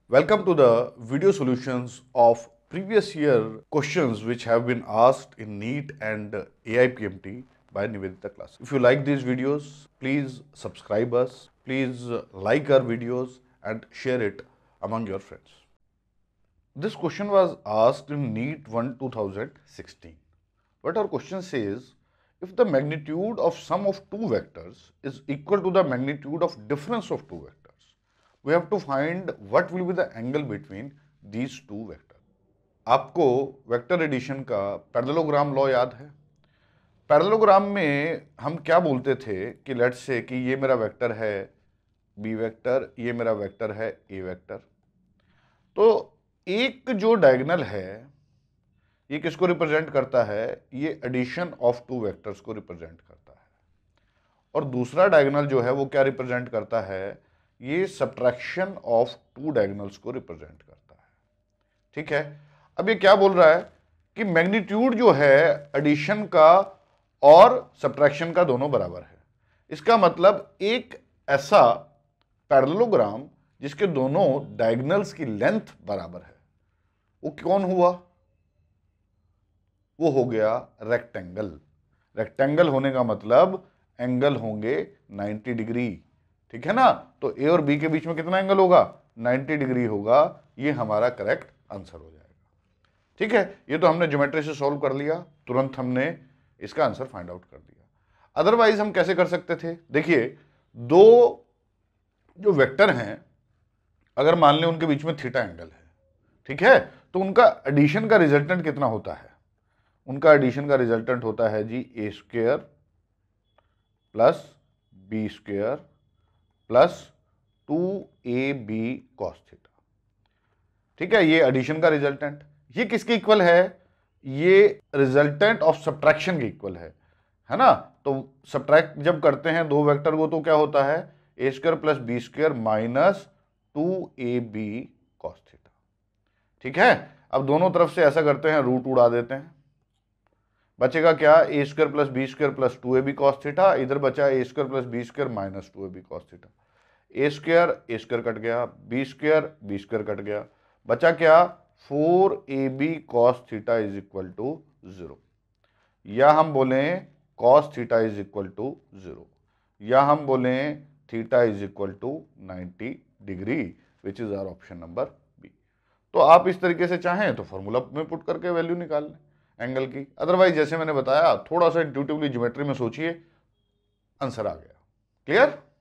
Welcome to the video solutions of previous year questions which have been asked in NEET and AIPMT by Nivedita class. If you like these videos, please subscribe us, please like our videos and share it among your friends. This question was asked in NEET-I 2016. What our question says, if the magnitude of sum of two vectors is equal to the magnitude of difference of two vectors, we have to find what will be the angle between these two vectors. आपको vector addition का parallelogram law याद है? Parallelogram में हम क्या बोलते थे कि लेट्स से कि ये मेरा वेक्टर है बी वेक्टर, ये मेरा वेक्टर है ए वेक्टर। तो एक जो डायगोनल है ये किसको रिप्रेजेंट करता है? ये एडिशन ऑफ टू वेक्टर्स को रिप्रेजेंट करता है। और दूसरा डायगोनल जो है वो क्या रिप्रेजेंट करता है? ये सब्ट्रैक्शन ऑफ टू डायगोनल्स को रिप्रेजेंट करता है। ठीक है, अब ये क्या बोल रहा है कि मैग्नीट्यूड जो है एडिशन का और सब्ट्रैक्शन का दोनों बराबर है। इसका मतलब एक ऐसा पैरेललोग्राम जिसके दोनों डायगोनल्स की लेंथ बराबर है वो कौन हुआ? वो हो गया रेक्टेंगल। रेक्टेंगल होने का मतलब एंगल होंगे 90 डिग्री। ठीक है ना? तो ए और बी के बीच में कितना एंगल होगा? 90 डिग्री होगा। ये हमारा करेक्ट आंसर हो जाएगा। ठीक है, ये तो हमने ज्योमेट्री से सॉल्व कर लिया, तुरंत हमने इसका आंसर फाइंड आउट कर दिया। अदरवाइज हम कैसे कर सकते थे? देखिए, दो जो वेक्टर हैं अगर मान लें उनके बीच में थीटा एंगल है, ठीक है, तो उनका एडिशन का रिजल्टेंट कितना होता है? उनका एडिशन का रिजल्टेंट होता है जी A square plus B square plus 2ab cos theta. ठीक है, ये एडिशन का रिजल्टेंट। ये किसके इक्वल है? ये रिजल्टेंट ऑफ सब्ट्रैक्शन के इक्वल है ना? तो सब्ट्रैक्ट जब करते हैं दो वेक्टर को तो क्या होता है? A square plus B square minus 2ab cos theta. ठीक है, अब दोनों तरफ से ऐसा करते हैं, रूट उड़ा देते हैं, बचेगा क्या? A square plus B square plus 2ab cos theta. इधर बचा A square plus B square minus 2ab cos theta. A square cut गया, बी स्क्वायर कट गया, बचा क्या? 4ab cos theta is equal to 0। या हम बोलें cos theta is equal to 0, या हम बोलें theta is equal to 90 degree, which is our option number B. तो आप इस तरीके से चाहें तो फॉर्मूला में पुट करके वैल्यू निकाल लें एंगल की। अदरवाइज जैसे मैंने बताया थोड़ा सा इंट्यूटिवली ज्योमेट्री में सोचिए, आंसर आ गया। क्लियर?